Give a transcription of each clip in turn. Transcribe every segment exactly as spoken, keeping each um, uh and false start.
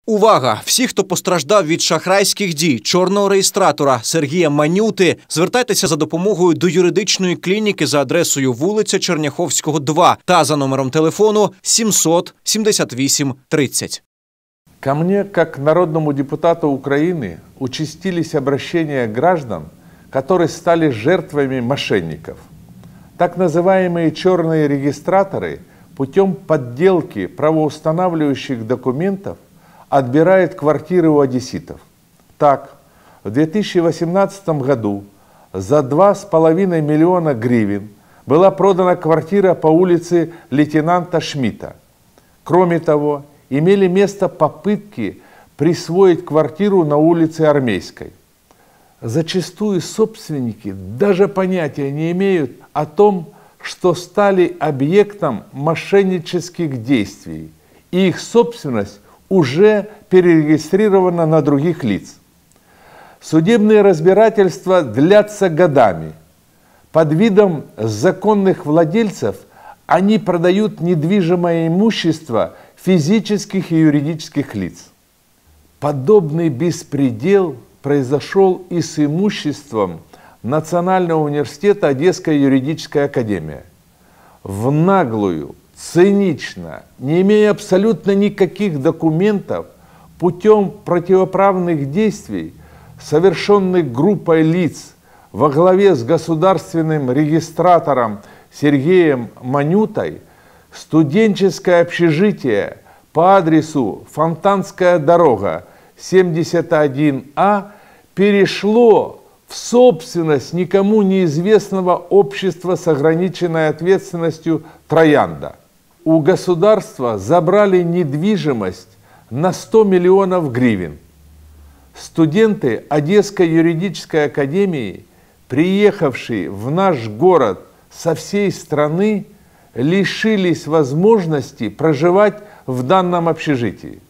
Увага! Всі, хто постраждав від шахрайських дій чорного реєстратора Сергія Манюти, звертайтеся за допомогою до юридичної клініки за адресою вулиця Черняховського, два та за номером телефону сімсот сімдесят вісім тридцять. Ко мне, как к народному депутату Украины, участились обращения граждан, которые стали жертвами мошенников. Так называемые черные регистраторы путем подделки правоустанавливающих документов отбирают квартиры у одесситов. Так, в две тысячи восемнадцатом году за два с половиной миллиона гривен была продана квартира по улице лейтенанта Шмидта. Кроме того, имели место попытки присвоить квартиру на улице Армейской. Зачастую собственники даже понятия не имеют о том, что стали объектом мошеннических действий, и их собственность уже перерегистрирована на других лиц. Судебные разбирательства длятся годами. Под видом законных владельцев они продают недвижимое имущество физических и юридических лиц. Подобный беспредел произошел и с имуществом Национального университета Одесская юридическая академия. В наглую, цинично, не имея абсолютно никаких документов, путем противоправных действий, совершенных группой лиц во главе с государственным регистратором Сергеем Манютой, студенческое общежитие по адресу Фонтанская дорога, семьдесят один А, перешло в собственность никому неизвестного общества с ограниченной ответственностью «Троянда». У государства забрали недвижимость на сто миллионов гривен. Студенты Одесской юридической академии, приехавшие в наш город со всей страны, лишились возможности проживать в данном общежитии.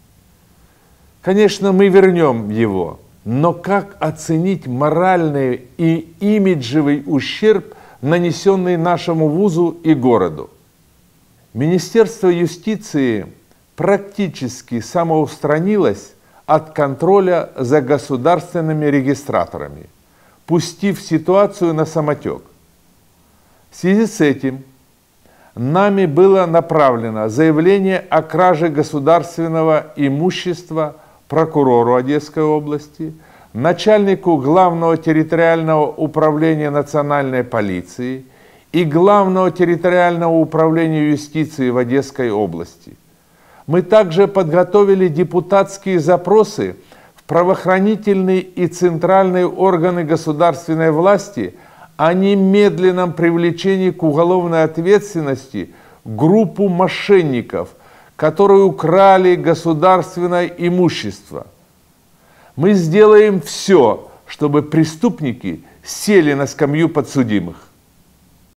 Конечно, мы вернем его, но как оценить моральный и имиджевый ущерб, нанесенный нашему вузу и городу? Министерство юстиции практически самоустранилось от контроля за государственными регистраторами, пустив ситуацию на самотек. В связи с этим нами было направлено заявление о краже государственного имущества прокурору Одесской области, начальнику Главного территориального управления национальной полиции и Главного территориального управления юстиции в Одесской области. Мы также подготовили депутатские запросы в правоохранительные и центральные органы государственной власти о немедленном привлечении к уголовной ответственности группу мошенников, которые украли государственное имущество. Мы сделаем все, чтобы преступники сели на скамью подсудимых.